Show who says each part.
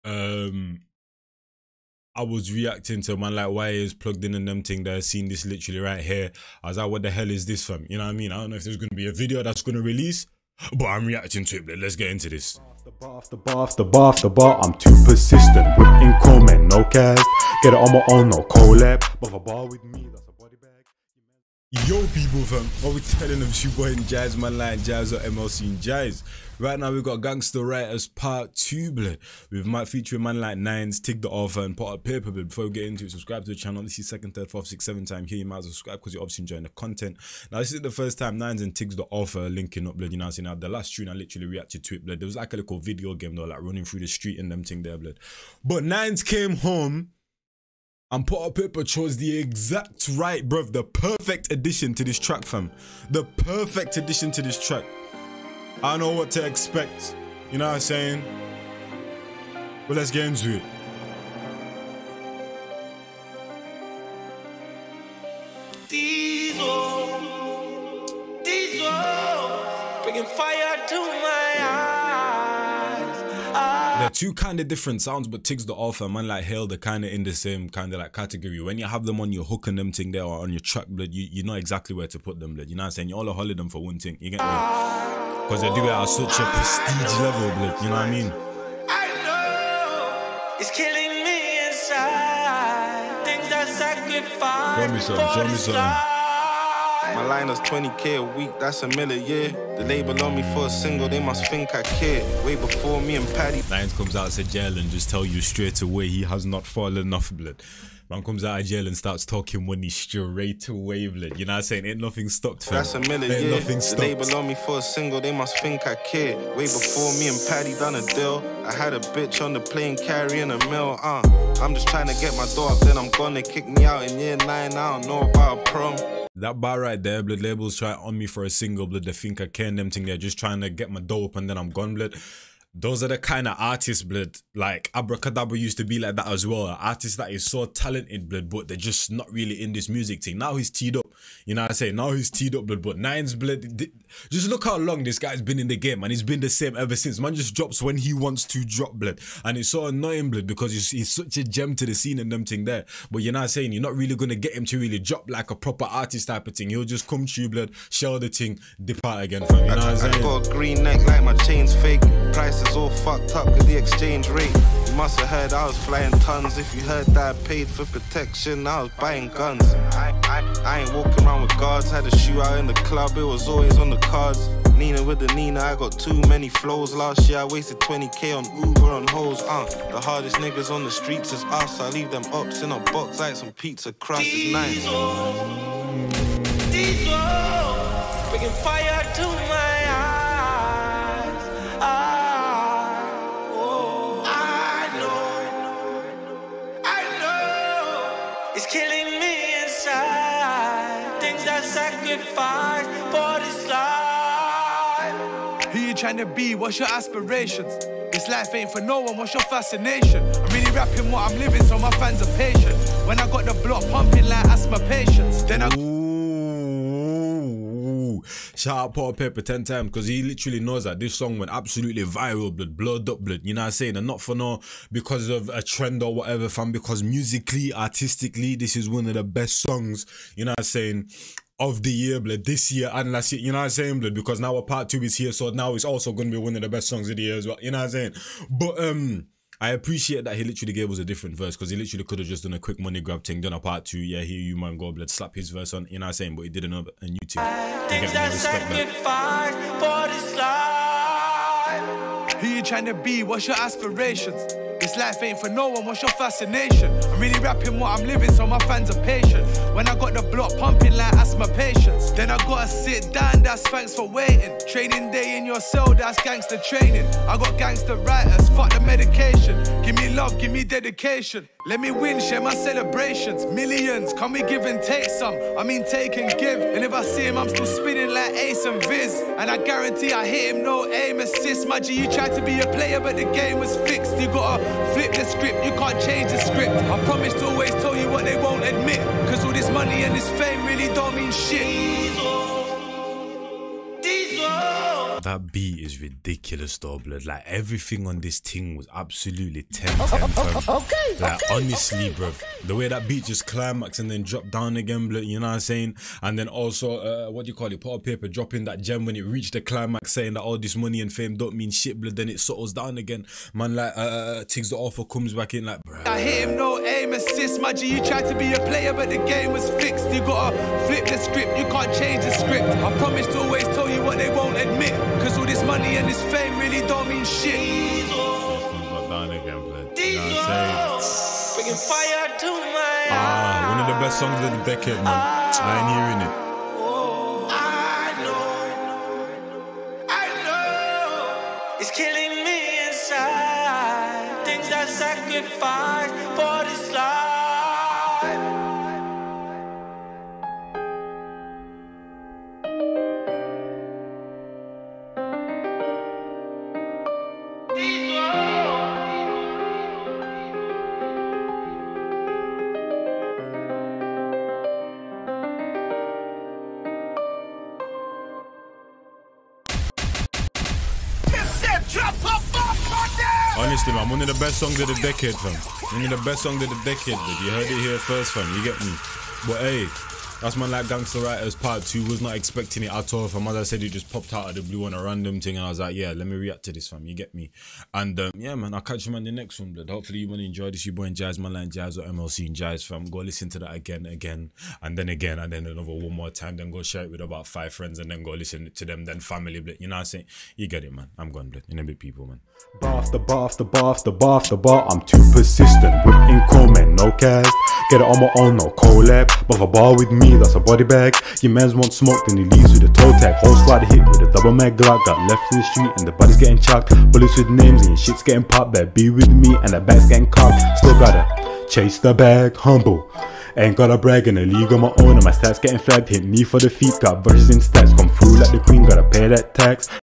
Speaker 1: I was reacting to man like why is plugged in and them thing there, seen this literally right here. I was like, what the hell is this fam? You know what I mean? I don't know if there's gonna be a video that's gonna release, but I'm reacting to it. Let's get into this.
Speaker 2: After bar, I'm too persistent. Whipping comment, no cast. Get it on my own, no collab. But a bar with me, that's a body bag.
Speaker 1: Yo people fam, what we telling them? Shoe boy and Jazz, man like Jazz or MLC and Jazz. Right now we got Gangster Writers Part 2 blood. With my featuring man like Nines, Tig the Author and Pot of Paper blood. Before we get into it, subscribe to the channel. This is second, third, fourth, sixth, seventh time here. You might as well subscribe because you're obviously enjoying the content. Now this is the first time Nines and Tig's the Author linking up blood. You know what I'm saying? Now the last tune I literally reacted to it blood. There was like a little video game though, like running through the street and them thing there blood. But Nines came home and Pot of Paper chose the exact right, bruv, the perfect addition to this track, fam. The perfect addition to this track. I know what to expect, you know what I'm saying? But let's get into it.
Speaker 3: Diesel, bringing fire to my eyes.
Speaker 1: They're two kind of different sounds, but Tig's the Author, man like Hale, they're kind of in the same kind of like category. When you have them on your hook and them thing there or on your track, blood, you know exactly where to put them, blood. You know what I'm saying? You all holly them for one thing, you get me? Because they do it at such a prestige level, blood, you know what I mean?
Speaker 3: I know it's killing me inside. Things I sacrifice.
Speaker 1: Show me something.
Speaker 4: My line is 20k a week, that's $1 million a year. The label on me for a single, they must think I care. Way before me and Paddy.
Speaker 1: Nines comes out of jail and just tell you straight away he has not fallen off, blood. Man comes out of jail and starts talking money straight away, blood. You know what I'm saying? Ain't nothing stopped, fam.
Speaker 4: That's $1 million a year. The label on me for a single, they must think I care. Way before me and Paddy done a deal. I had a bitch on the plane carrying a meal, I'm just trying to get my door up, then I'm gonna kick me out in year 9. I don't know about a prom.
Speaker 1: That bar right there, blood, labels try on me for a single, blood. They think I can them thing. They're just trying to get my dough up and then I'm gone, blood. Those are the kind of artists, blood, like Abracadabra used to be like that as well. An artist that is so talented, blood, but they're just not really in this music thing. Now he's teed up, you know what I say? Now he's teed up, blood, but Nines, blood, just look how long this guy's been in the game and he's been the same ever since. Man just drops when he wants to drop, blood. And it's so annoying, blood, because he's such a gem to the scene and them thing there. But you're not saying you're not really going to get him to really drop like a proper artist type of thing. He'll just come to you, blood, shell the thing, depart again, fam. You know what I'm saying?
Speaker 4: I got a green neck like my chain's fake. Price is all fucked up cause the exchange rate. You must have heard I was flying tons. If you heard that I paid for protection, I was buying guns. I ain't walking around with guards. Had a shoe out in the club, it was always on the cards. Nina with the Nina, I got too many flows. Last year I wasted 20k on Uber on hoes. The hardest niggas on the streets is us. I leave them ups in a box like some pizza crust. It's nice.
Speaker 3: Diesel, bringing fire to my eyes. I know it's killing me inside. Things I sacrifice for this life.
Speaker 5: Who you trying to be? What's your aspirations? This life ain't for no one, what's your fascination? I'm really rapping what I'm living so my fans are patient. When I got the block pumping like asthma patients, then I...
Speaker 1: Shout out Pot of Paper 10 times because he literally knows that this song went absolutely viral, blood, blowed up, blood, you know what I'm saying? And not for no because of a trend or whatever, fam, because musically, artistically, this is one of the best songs, you know what I'm saying, of the year, blood, this year and last year, you know what I'm saying, blood, because now part 2 is here, so now it's also going to be one of the best songs of the year as well, you know what I'm saying? But I appreciate that he literally gave us a different verse because he literally could have just done a quick money grab thing, done a part 2, yeah, here you man go, blood, slap his verse on, you know what I'm saying, but he did a new thing.
Speaker 3: Things I sacrifice for this life.
Speaker 5: Who you trying to be? What's your aspirations? This life ain't for no one, what's your fascination? I'm really rapping what I'm living so my fans are patient. When I got the block pumping like asthma patients, then I gotta sit down, that's thanks for waiting. Training day in your cell, that's gangster training. I got gangster writers, fuck the medication. Give me love, give me dedication. Let me win, share my celebrations. Millions, can we give and take some? I mean take and give. And if I see him, I'm still spinning like Ace and Viz. And I guarantee I hit him, no aim assist. My G, you tried to be a player, but the game was fixed. You gotta flip the script, you can't change the script. I promise to always tell you what they won't admit. Cause all this money and this fame really don't mean shit.
Speaker 1: that beat is ridiculous though, blood. Like everything on this thing was absolutely 10, fam. Like honestly, bro, the way that beat just climax and then drop down again, blood, you know what I'm saying? And then also, what do you call it? Put on paper, dropping that gem when it reached the climax, saying that all this money and fame don't mean shit, blood. Then it settles down again. Man, like, Tiggs the Author comes back in like, bro.
Speaker 5: I hit him, no aim assist, my G. You tried to be a player, but the game was fixed. You gotta flip the script, you can't change the script. I promise to always tell you what they won't admit, cause all this money and this fame really don't mean shit.
Speaker 1: Down again, blood. You know what I'm saying?
Speaker 3: Bringing fire to my
Speaker 1: One of the best songs of the decade, man. I ain't hearing it.
Speaker 3: I know, it's killing me inside. Things I sacrifice for this life.
Speaker 1: Honestly, man, one of the best songs of the decade, fam. One of the best songs of the decade, but you heard it here first, fam. You get me? But hey, that's Man Like Gangsta Writers Part 2. Was not expecting it at all, fam. As I said, it just popped out of the blue on a random thing, and I was like, yeah, let me react to this, fam. You get me? And yeah, man, I'll catch you man in the next one, blood. Hopefully you want to enjoy this. Your boy and Jazz, Man Like Jazz or MLC and Jazz, fam. Go listen to that again, and then another one more time. Then go share it with about 5 friends, and then go listen to them, then family, blood. You know what I'm saying? You get it, man. I'm gone, blood. In a bit, people, man.
Speaker 2: Bar after bar after bar after bar after bar, I'm too persistent. Whipping chrome, man, no cast. Get it on my own, no collab. But if a bar with me, that's a body bag. Your mans want smoke, then he leaves with a toe tag. Whole squad hit with a double mag Glock. Got left in the street and the body's getting chucked. Bullets with names and your shit's getting popped. Better be with me and the bag's getting cocked. Still gotta chase the bag, humble. Ain't gotta brag in a league on my own, and my stats getting flagged. Hit me for the feet, got verses in stats. Come through like the queen, gotta pay that tax.